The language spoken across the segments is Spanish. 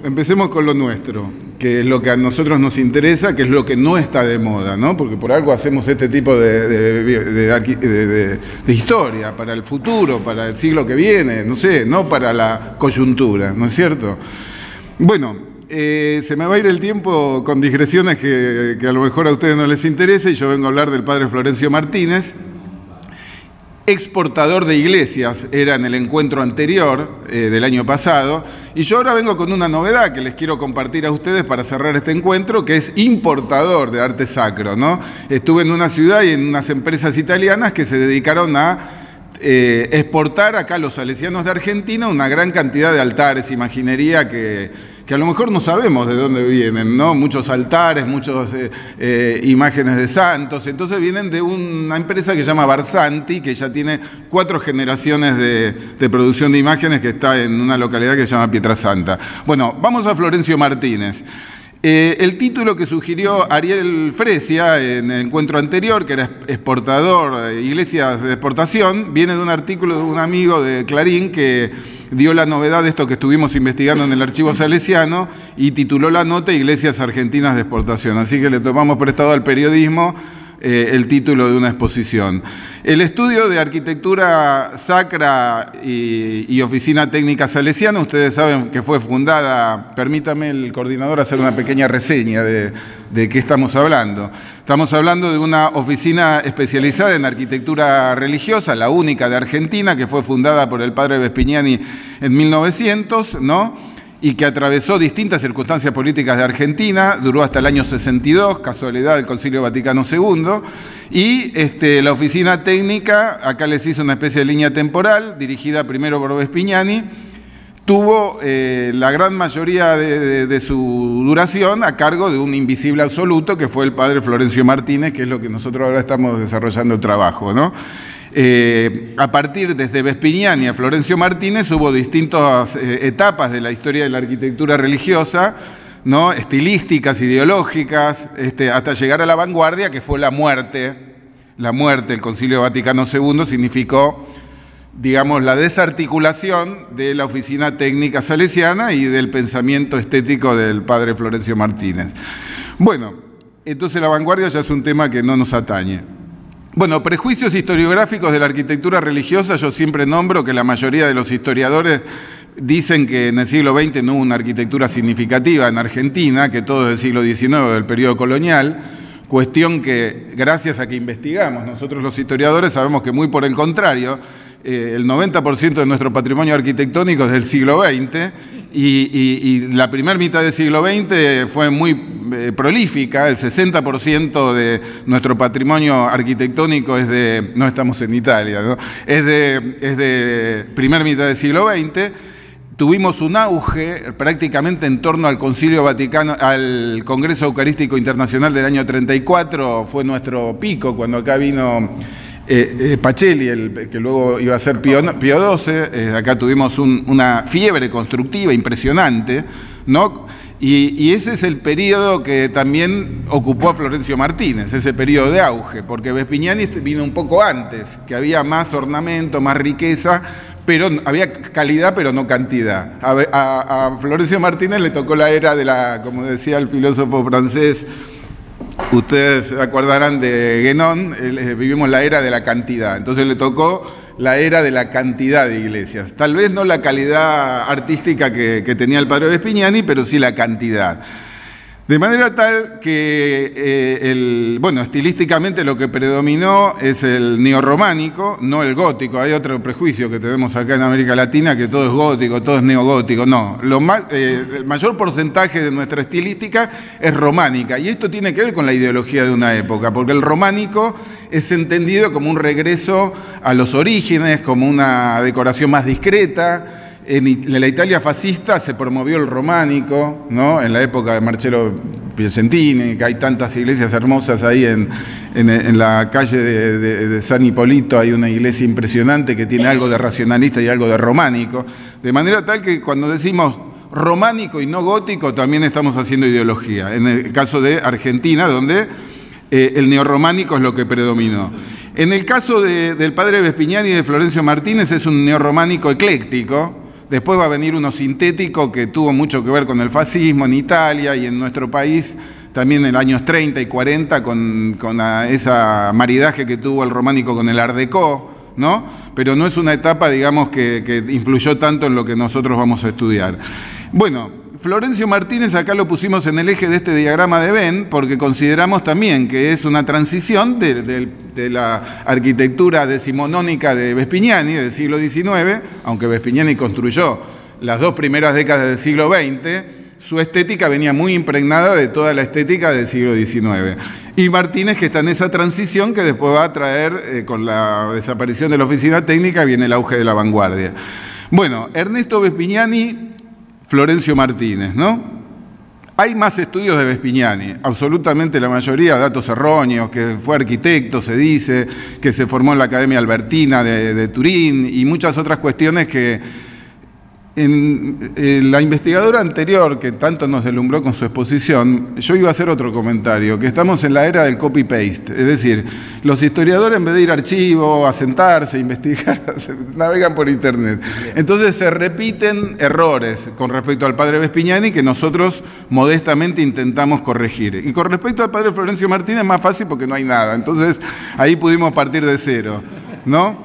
empecemos con lo nuestro, que es lo que a nosotros nos interesa, que es lo que no está de moda, ¿no? Porque por algo hacemos este tipo de historia, para el futuro, para el siglo que viene, no sé, no para la coyuntura, ¿no es cierto? Bueno, se me va a ir el tiempo con digresiones que a lo mejor a ustedes no les interesa, y yo vengo a hablar del padre Florencio Martínez. Exportador de iglesias era en el encuentro anterior del año pasado, y yo ahora vengo con una novedad que les quiero compartir a ustedes para cerrar este encuentro, que es importador de arte sacro, ¿no? Estuve en una ciudad y en unas empresas italianas que se dedicaron a exportar acá a los salesianos de Argentina una gran cantidad de altares, imaginería que a lo mejor no sabemos de dónde vienen, ¿no? Muchos altares, muchas imágenes de santos. Entonces vienen de una empresa que se llama Barsanti, que ya tiene 4 generaciones de producción de imágenes, que está en una localidad que se llama Pietrasanta. Bueno, vamos a Florencio Martínez. El título que sugirió Ariel Fresia en el encuentro anterior, que era exportador, iglesias de exportación, viene de un artículo de un amigo de Clarín que dio la novedad de esto que estuvimos investigando en el archivo salesiano y tituló la nota Iglesias Argentinas de Exportación. Así que le tomamos prestado al periodismo el título de una exposición. El estudio de arquitectura sacra y oficina técnica salesiana, ustedes saben que fue fundada, permítame el coordinador hacer una pequeña reseña de qué estamos hablando. Estamos hablando de una oficina especializada en arquitectura religiosa, la única de Argentina, que fue fundada por el padre Vespignani en 1900, ¿no? Y que atravesó distintas circunstancias políticas de Argentina, duró hasta el año 62, casualidad del Concilio Vaticano II, y la oficina técnica, acá les hizo una especie de línea temporal, dirigida primero por Vespignani, tuvo la gran mayoría de su duración a cargo de un invisible absoluto, que fue el padre Florencio Martínez, que es lo que nosotros ahora estamos desarrollando el trabajo, ¿no? A partir desde Vespignani a Florencio Martínez hubo distintas etapas de la historia de la arquitectura religiosa, ¿no? Estilísticas, ideológicas, hasta llegar a la vanguardia, que fue la muerte. La muerte del Concilio Vaticano II significó, digamos, la desarticulación de la oficina técnica salesiana y del pensamiento estético del padre Florencio Martínez. Bueno, entonces la vanguardia ya es un tema que no nos atañe. Bueno, prejuicios historiográficos de la arquitectura religiosa, yo siempre nombro que la mayoría de los historiadores dicen que en el siglo XX no hubo una arquitectura significativa en Argentina, que todo es del siglo XIX, del periodo colonial, cuestión que gracias a que investigamos nosotros los historiadores sabemos que muy por el contrario, el 90% de nuestro patrimonio arquitectónico es del siglo XX y la primera mitad del siglo XX fue muy prolífica, el 60% de nuestro patrimonio arquitectónico es de, no estamos en Italia, ¿no? es de primera mitad del siglo XX. Tuvimos un auge prácticamente en torno al Concilio Vaticano, al Congreso Eucarístico Internacional del año 34, fue nuestro pico cuando acá vino Pacelli, que luego iba a ser Pío XII, acá tuvimos una fiebre constructiva impresionante, ¿no? Y ese es el periodo que también ocupó a Florencio Martínez, ese periodo de auge, porque Vespignani vino un poco antes, que había más ornamento, más riqueza, pero había calidad pero no cantidad. A Florencio Martínez le tocó la era de la, como decía el filósofo francés, ustedes se acordarán de Guénon, vivimos la era de la cantidad, entonces le tocó la era de la cantidad de iglesias. Tal vez no la calidad artística que tenía el padre Vespignani, pero sí la cantidad. De manera tal que, bueno, estilísticamente lo que predominó es el neorrománico, no el gótico. Hay otro prejuicio que tenemos acá en América Latina, que todo es gótico, todo es neogótico. No, el mayor porcentaje de nuestra estilística es románica. Y esto tiene que ver con la ideología de una época, porque el románico es entendido como un regreso a los orígenes, como una decoración más discreta. En la Italia fascista se promovió el románico, ¿no? En la época de Marcello Piacentini, que hay tantas iglesias hermosas ahí en la calle de San Hipólito, hay una iglesia impresionante que tiene algo de racionalista y algo de románico, de manera tal que cuando decimos románico y no gótico también estamos haciendo ideología, en el caso de Argentina, donde el neorrománico es lo que predominó. En el caso del padre Vespignani y de Florencio Martínez es un neorrománico ecléctico, después va a venir uno sintético que tuvo mucho que ver con el fascismo en Italia y en nuestro país, también en los años 30 y 40, con esa maridaje que tuvo el románico con el Art Déco, ¿no? Pero no es una etapa, digamos, que influyó tanto en lo que nosotros vamos a estudiar. Bueno, Florencio Martínez acá lo pusimos en el eje de este diagrama de Venn porque consideramos también que es una transición de la arquitectura decimonónica de Vespignani del siglo XIX, aunque Vespignani construyó las 2 primeras décadas del siglo XX, su estética venía muy impregnada de toda la estética del siglo XIX. Y Martínez, que está en esa transición que después va a traer, con la desaparición de la oficina técnica, viene el auge de la vanguardia. Bueno, Ernesto Vespignani, Florencio Martínez, ¿no? Hay más estudios de Vespignani, absolutamente la mayoría, datos erróneos, que fue arquitecto, se dice, que se formó en la Academia Albertina de Turín y muchas otras cuestiones que en la investigadora anterior, que tanto nos deslumbró con su exposición, yo iba a hacer otro comentario, que estamos en la era del copy-paste. Es decir, los historiadores en vez de ir a archivo, a sentarse, a investigar, navegan por internet. Entonces se repiten errores con respecto al padre Vespignani que nosotros modestamente intentamos corregir. Y con respecto al padre Florencio Martínez es más fácil porque no hay nada. Entonces ahí pudimos partir de cero, ¿no?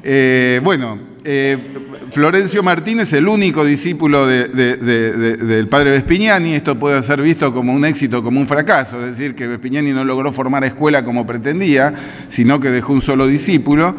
Florencio Martínez, el único discípulo del padre Vespignani. Esto puede ser visto como un éxito, como un fracaso, es decir, que Vespignani no logró formar escuela como pretendía, sino que dejó un solo discípulo.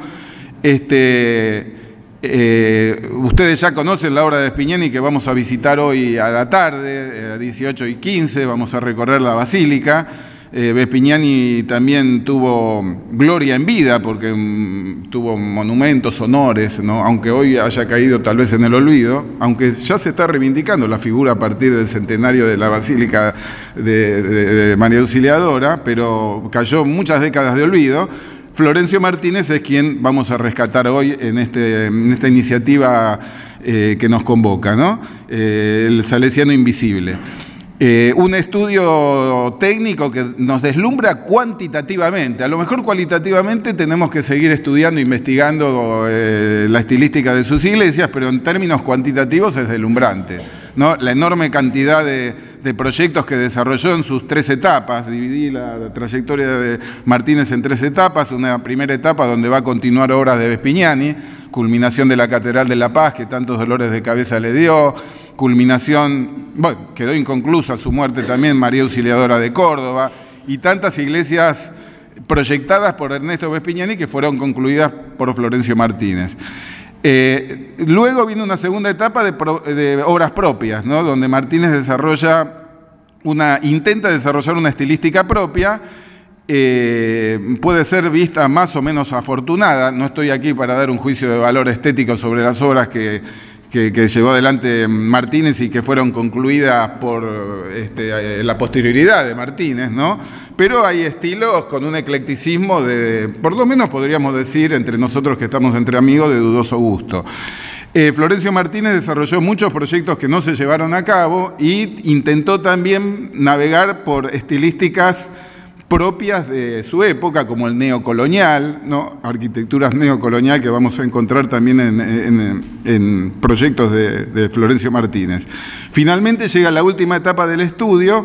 Ustedes ya conocen la obra de Vespignani que vamos a visitar hoy a la tarde, a 18:15, vamos a recorrer la basílica. Vespignani también tuvo gloria en vida porque tuvo monumentos, honores, ¿no? Aunque hoy haya caído tal vez en el olvido, aunque ya se está reivindicando la figura a partir del centenario de la Basílica de María Auxiliadora, pero cayó muchas décadas de olvido. Florencio Martínez es quien vamos a rescatar hoy en esta iniciativa que nos convoca, ¿no? El Salesiano Invisible. Un estudio técnico que nos deslumbra cuantitativamente. A lo mejor cualitativamente tenemos que seguir estudiando, investigando la estilística de sus iglesias, pero en términos cuantitativos es deslumbrante, ¿no? La enorme cantidad de proyectos que desarrolló en sus 3 etapas. Dividí la trayectoria de Martínez en 3 etapas. Una primera etapa donde va a continuar obras de Vespignani, culminación de la Catedral de la Paz, que tantos dolores de cabeza le dio, culminación, bueno, quedó inconclusa su muerte también, María Auxiliadora de Córdoba, y tantas iglesias proyectadas por Ernesto Vespignani que fueron concluidas por Florencio Martínez. Luego viene una segunda etapa de obras propias, ¿no? Donde Martínez intenta desarrollar una estilística propia. Puede ser vista más o menos afortunada. No estoy aquí para dar un juicio de valor estético sobre las obras que llevó adelante Martínez y que fueron concluidas por la posterioridad de Martínez, ¿no? Pero hay estilos con un eclecticismo por lo menos podríamos decir, entre nosotros que estamos entre amigos, de dudoso gusto. Florencio Martínez desarrolló muchos proyectos que no se llevaron a cabo y intentó también navegar por estilísticas propias de su época, como el neocolonial, ¿no? Arquitecturas neocolonial que vamos a encontrar también en proyectos de Florencio Martínez. Finalmente llega la última etapa del estudio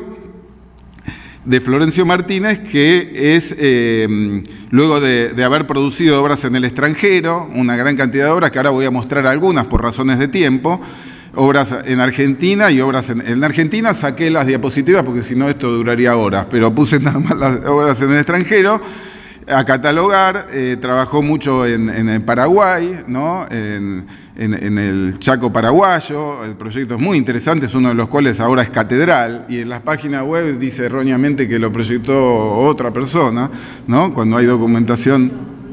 de Florencio Martínez, que es, luego de haber producido obras en el extranjero, una gran cantidad de obras, que ahora voy a mostrar algunas por razones de tiempo, obras en Argentina y obras en Argentina. Saqué las diapositivas porque si no esto duraría horas, pero puse nada más las obras en el extranjero a catalogar. Trabajó mucho en Paraguay, ¿no? En el Chaco paraguayo. El proyecto es muy interesante, es uno de los cuales ahora es catedral, y en las páginas web dice erróneamente que lo proyectó otra persona, ¿no? Cuando hay documentación.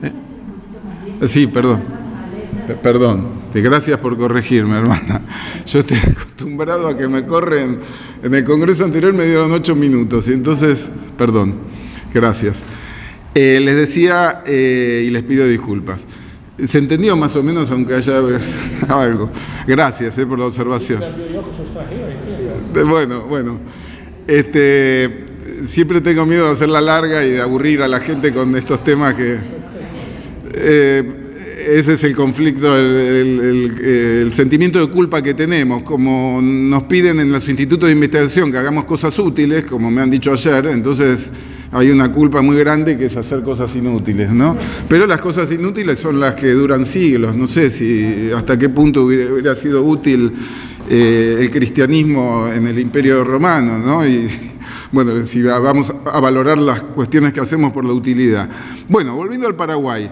Sí, perdón. Gracias por corregirme, hermana. Yo estoy acostumbrado a que me corren. En el congreso anterior me dieron 8 minutos, y entonces, perdón. Gracias. Les decía, y les pido disculpas. ¿Se entendió más o menos, aunque haya algo? Gracias por la observación. Bueno. Siempre tengo miedo de hacerla larga y de aburrir a la gente con estos temas que... ese es el conflicto, el sentimiento de culpa que tenemos. Como nos piden en los institutos de investigación que hagamos cosas útiles, como me han dicho ayer, entonces hay una culpa muy grande que es hacer cosas inútiles, ¿no? Pero las cosas inútiles son las que duran siglos. No sé si hasta qué punto hubiera sido útil el cristianismo en el Imperio Romano, ¿no? Y bueno, si vamos a valorar las cuestiones que hacemos por la utilidad. Bueno, volviendo al Paraguay.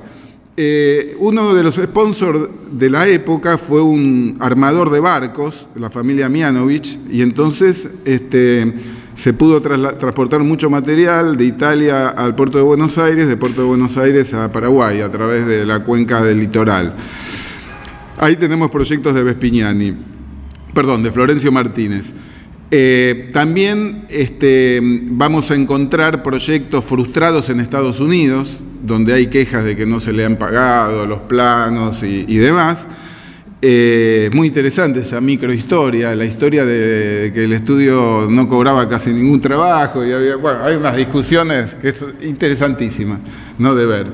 Uno de los sponsors de la época fue un armador de barcos, la familia Mianovich, y entonces se pudo transportar mucho material de Italia al puerto de Buenos Aires, de puerto de Buenos Aires a Paraguay, a través de la cuenca del litoral. Ahí tenemos proyectos de Vespignani, perdón, de Florencio Martínez. También vamos a encontrar proyectos frustrados en Estados Unidos, donde hay quejas de que no se le han pagado los planos y demás. Muy interesante esa microhistoria, la historia de que el estudio no cobraba casi ningún trabajo, y bueno, hay unas discusiones que es interesantísimas, ¿no?, de ver.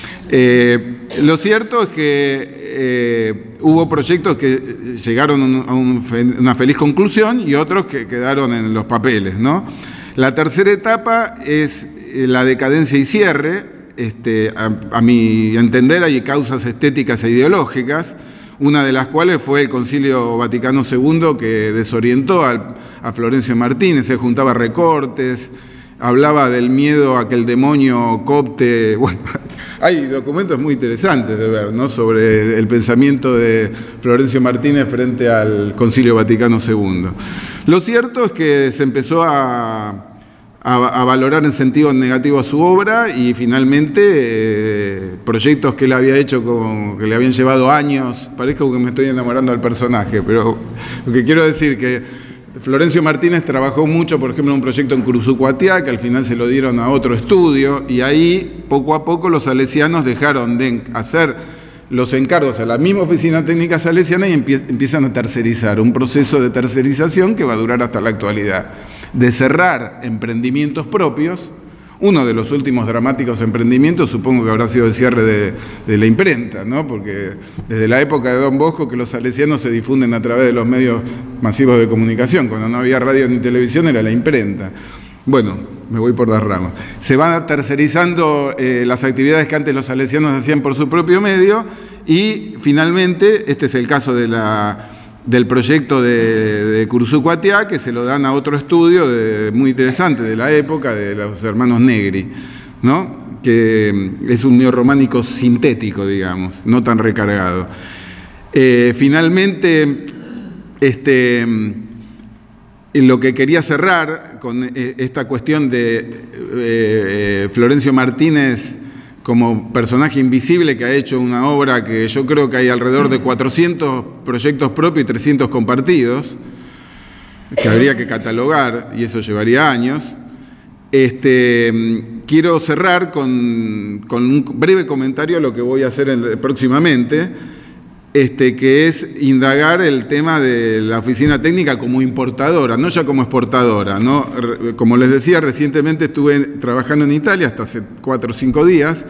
Lo cierto es que hubo proyectos que llegaron a una feliz conclusión y otros que quedaron en los papeles, ¿no? La tercera etapa es la decadencia y cierre. A mi entender hay causas estéticas e ideológicas, una de las cuales fue el Concilio Vaticano II, que desorientó a Florencio Martínez. Se juntaba recortes, hablaba del miedo a que el demonio coopte. Bueno, hay documentos muy interesantes de ver, ¿no?, sobre el pensamiento de Florencio Martínez frente al Concilio Vaticano II. Lo cierto es que se empezó a valorar en sentido negativo a su obra, y finalmente proyectos que él había hecho, que le habían llevado años, parezco que me estoy enamorando del personaje, pero lo que quiero decir que Florencio Martínez trabajó mucho, por ejemplo, en un proyecto en Curuzucuatiá, que al final se lo dieron a otro estudio, y ahí poco a poco los salesianos dejaron de hacer los encargos a la misma oficina técnica salesiana y empiezan a tercerizar, un proceso de tercerización que va a durar hasta la actualidad, de cerrar emprendimientos propios. Uno de los últimos dramáticos emprendimientos supongo que habrá sido el cierre de la imprenta, ¿no?, porque desde la época de Don Bosco que los salesianos se difunden a través de los medios masivos de comunicación. Cuando no había radio ni televisión era la imprenta. Bueno, me voy por las ramas. Se van tercerizando las actividades que antes los salesianos hacían por su propio medio, y finalmente, este es el caso del proyecto de Curuzucuatiá, que se lo dan a otro estudio muy interesante de la época, de los hermanos Negri, ¿no?, que es un neorrománico sintético, digamos, no tan recargado. Finalmente, lo que quería cerrar con esta cuestión de Florencio Martínez como personaje invisible, que ha hecho una obra que yo creo que hay alrededor de 400 proyectos propios y 300 compartidos, que habría que catalogar, y eso llevaría años. Quiero cerrar con un breve comentario a lo que voy a hacer próximamente, que es indagar el tema de la oficina técnica como importadora, no ya como exportadora, ¿no? Como les decía, recientemente estuve trabajando en Italia, hasta hace 4 o 5 días,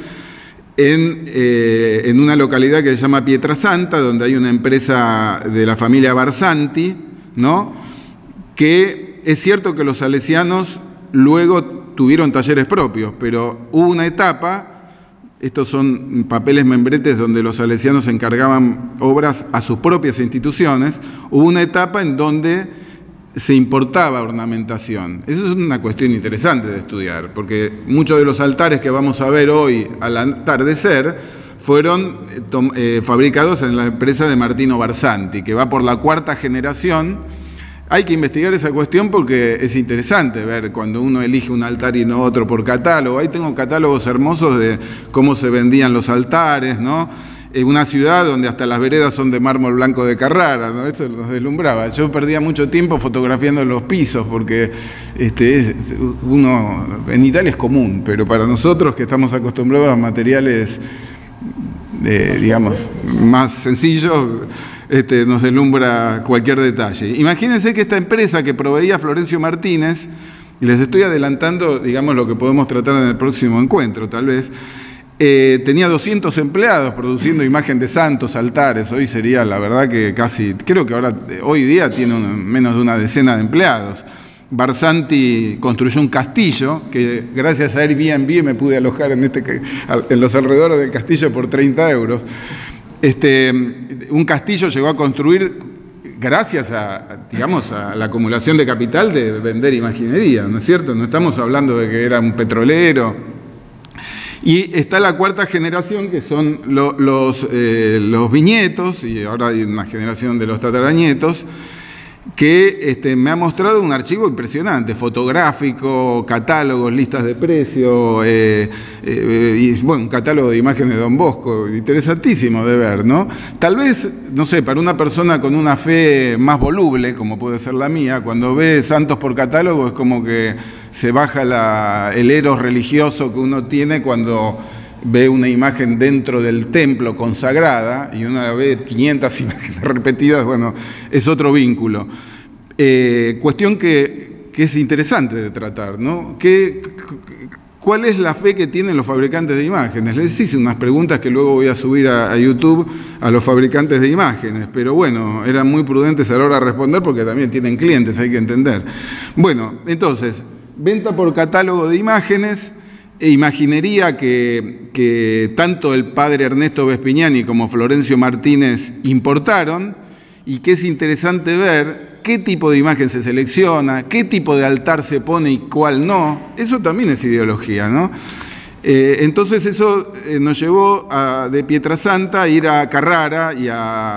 en una localidad que se llama Pietrasanta, donde hay una empresa de la familia Barsanti, ¿no?, que es cierto que los salesianos luego tuvieron talleres propios, pero hubo una etapa. Estos son papeles membretes donde los salesianos encargaban obras a sus propias instituciones. Hubo una etapa en donde se importaba ornamentación. Eso es una cuestión interesante de estudiar, porque muchos de los altares que vamos a ver hoy al atardecer fueron fabricados en la empresa de Martino Barsanti, que va por la 4ª generación. Hay que investigar esa cuestión porque es interesante ver cuando uno elige un altar y no otro por catálogo. Ahí tengo catálogos hermosos de cómo se vendían los altares, ¿no? En una ciudad donde hasta las veredas son de mármol blanco de Carrara, ¿no? Esto nos deslumbraba. Yo perdía mucho tiempo fotografiando los pisos porque en Italia es común, pero para nosotros que estamos acostumbrados a materiales, digamos, más sencillos, nos deslumbra cualquier detalle. Imagínense que esta empresa que proveía a Florencio Martínez, y les estoy adelantando, digamos, lo que podemos tratar en el próximo encuentro, tal vez, Tenía 200 empleados produciendo imagen de santos, altares. Hoy sería, la verdad, que casi, creo que hoy día tiene menos de una decena de empleados. Barsanti construyó un castillo que gracias a Airbnb me pude alojar en los alrededores del castillo por 30 euros. Un castillo llegó a construir gracias digamos, a la acumulación de capital de vender imaginería, ¿no es cierto? No estamos hablando de que era un petrolero. Y está la cuarta generación, que son los bisnietos, y ahora hay una generación de los tataranietos, que me ha mostrado un archivo impresionante, fotográfico, catálogos, listas de precios, y bueno, un catálogo de imágenes de Don Bosco, interesantísimo de ver, ¿no? Tal vez, no sé, para una persona con una fe más voluble, como puede ser la mía, cuando ve santos por catálogo es como que se baja el eros religioso que uno tiene cuando ve una imagen dentro del templo consagrada y uno la ve 500 imágenes repetidas, bueno, es otro vínculo. Cuestión que es interesante de tratar, ¿no? ¿Cuál es la fe que tienen los fabricantes de imágenes? Les hice unas preguntas que luego voy a subir a YouTube a los fabricantes de imágenes, pero bueno, eran muy prudentes a la hora de responder porque también tienen clientes, hay que entender. Bueno, entonces, venta por catálogo de imágenes, e imaginería que tanto el padre Ernesto Vespignani como Florencio Martínez importaron, y que es interesante ver qué tipo de imagen se selecciona, qué tipo de altar se pone y cuál no. Eso también es ideología, ¿no? Entonces eso nos llevó de Pietrasanta a ir a Carrara y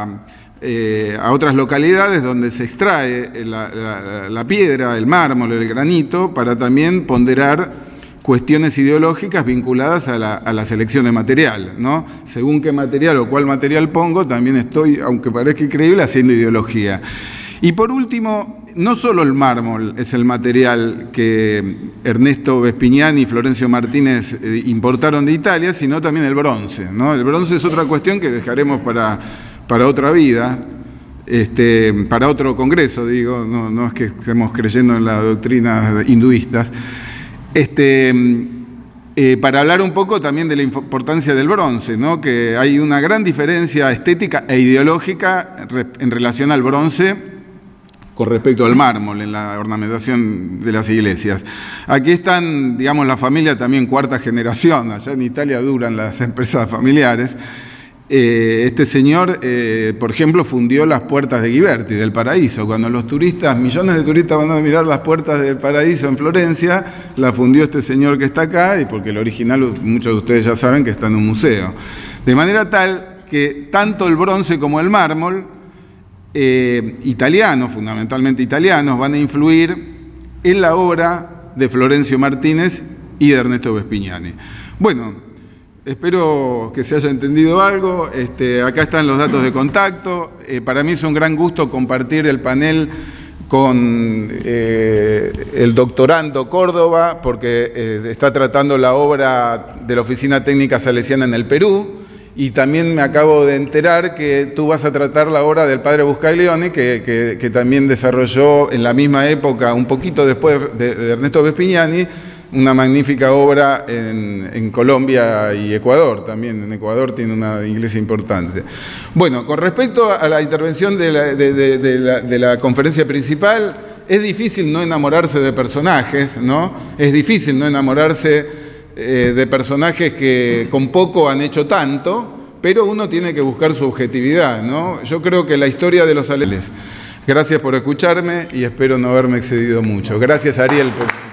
a otras localidades donde se extrae la piedra, el mármol, el granito, para también ponderar cuestiones ideológicas vinculadas a la selección de material, ¿no? Según qué material o cuál material pongo, también estoy, aunque parezca increíble, haciendo ideología. Y por último, no solo el mármol es el material que Ernesto Vespignani y Florencio Martínez importaron de Italia, sino también el bronce, ¿no? El bronce es otra cuestión que dejaremos para otra vida, para otro congreso, digo, no es que estemos creyendo en las doctrinas hinduistas. Para hablar un poco también de la importancia del bronce, ¿no? Que hay una gran diferencia estética e ideológica en relación al bronce con respecto al mármol en la ornamentación de las iglesias. Aquí están, digamos, la familia también cuarta generación, allá en Italia duran las empresas familiares. Este señor, por ejemplo, fundió las puertas de Ghiberti, del Paraíso. Cuando los turistas, millones de turistas van a mirar las puertas del Paraíso en Florencia, la fundió este señor que está acá, y porque el original, muchos de ustedes ya saben que está en un museo. De manera tal que tanto el bronce como el mármol, italianos, fundamentalmente italianos, van a influir en la obra de Florencio Martínez y de Ernesto Vespignani. Bueno, espero que se haya entendido algo. Acá están los datos de contacto. Para mí es un gran gusto compartir el panel con el doctorando Córdoba, porque está tratando la obra de la Oficina Técnica Salesiana en el Perú. Y también me acabo de enterar que tú vas a tratar la obra del padre Buscaglione, que también desarrolló en la misma época, un poquito después de Ernesto Vespignani, una magnífica obra en Colombia y Ecuador. También en Ecuador tiene una iglesia importante. Bueno, con respecto a la intervención de la conferencia principal, es difícil no enamorarse de personajes, ¿no? Es difícil no enamorarse de personajes que con poco han hecho tanto, pero uno tiene que buscar su objetividad, ¿no? Yo creo que la historia de los aleles. Gracias por escucharme y espero no haberme excedido mucho. Gracias, Ariel, por...